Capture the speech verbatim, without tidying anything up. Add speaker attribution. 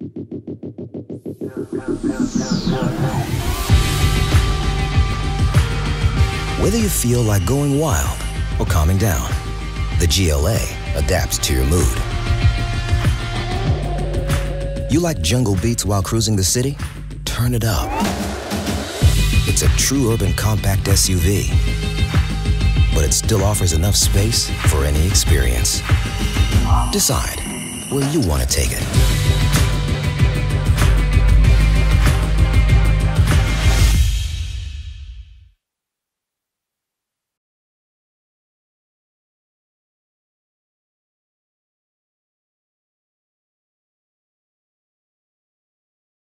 Speaker 1: Whether you feel like going wild or calming down, the G L A adapts to your mood. You like jungle beats while cruising the city? Turn it up. It's a true urban compact S U V, but it still offers enough space for any experience. Decide where you want to take it.